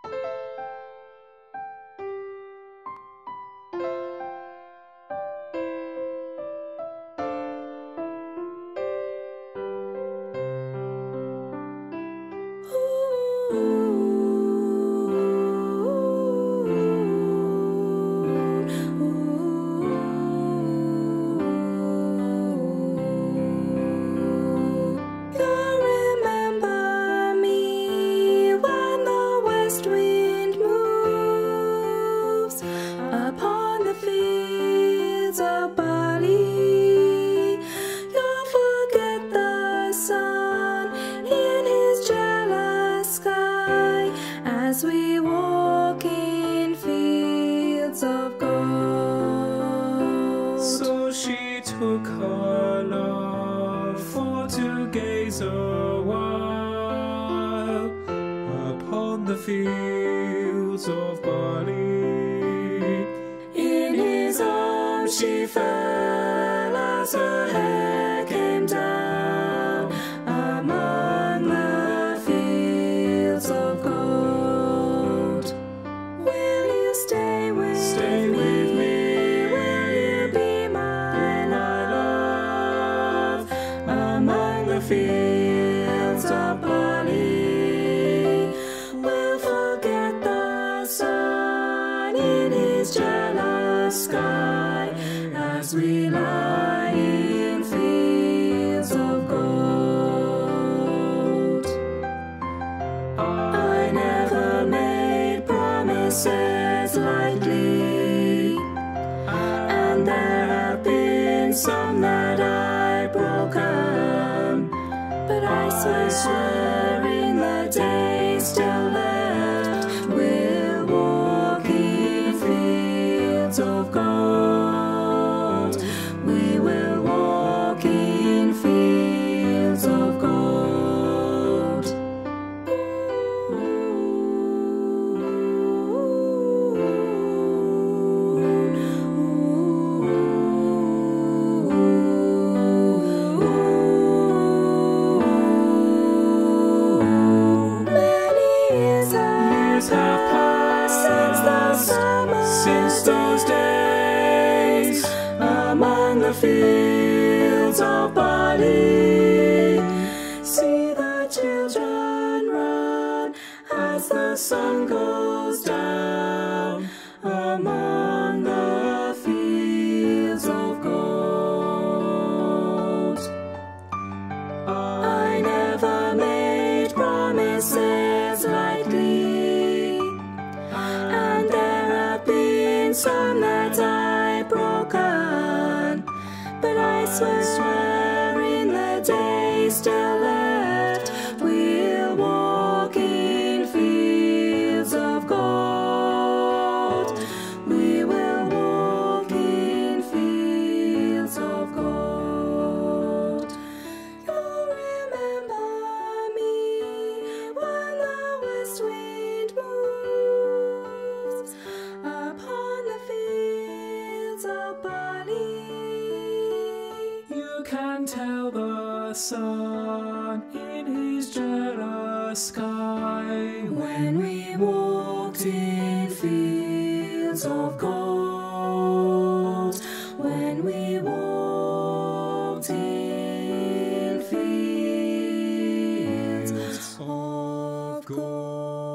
As we walk in fields of gold. So she took her love for to gaze a while upon the fields of barley. In his arms she fell as her hair came down among the fields of gold. Stay with me, will you be my love, among the fields of barley? We'll forget the sun in his jealous sky, as we lie in fields of gold. I never made promises lightly, and there have been some that I've broken, but I swear in the days still left, we'll walk in fields of gold. We will walk in fields of gold. Since those days, among the fields of barley, see the children run as the sun goes down among the fields of gold. I never made promises lightly, and there have been some that I've broken, but I swear in the days still left, we'll walk in fields of gold. We will walk in fields of gold. You'll remember me when the west wind moves upon the fields of barley. You can tell the sun in his jealous sky When we walked in fields of gold, when we walked in fields of gold.